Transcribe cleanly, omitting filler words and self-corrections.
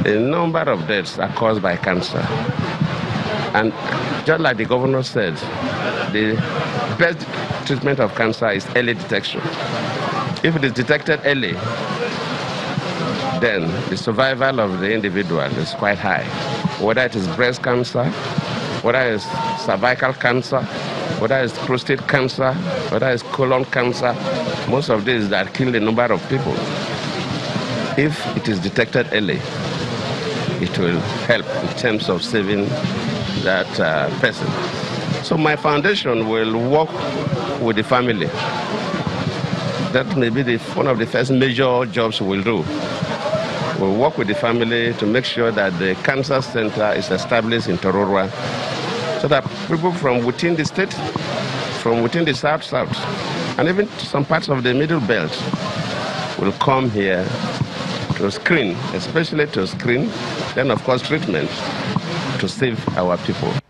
A number of deaths are caused by cancer. And just like the governor said, the best treatment of cancer is early detection. If it is detected early, then the survival of the individual is quite high. Whether it is breast cancer, whether it is cervical cancer, whether it's prostate cancer, whether it's colon cancer, most of these that kill a number of people. If it is detected early, it will help in terms of saving that person. So my foundation will work with the family. That may be one of the first major jobs we'll do. We'll work with the family to make sure that the cancer center is established in Tororua, so that people from within the state, from within the south, and even some parts of the middle belt will come here to screen, especially to screen, then of course treatment to save our people.